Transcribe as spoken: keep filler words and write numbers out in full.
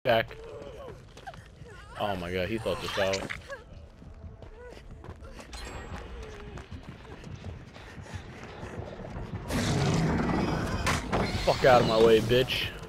Back. Oh my god, he thought this out. Fuck out of my way, bitch.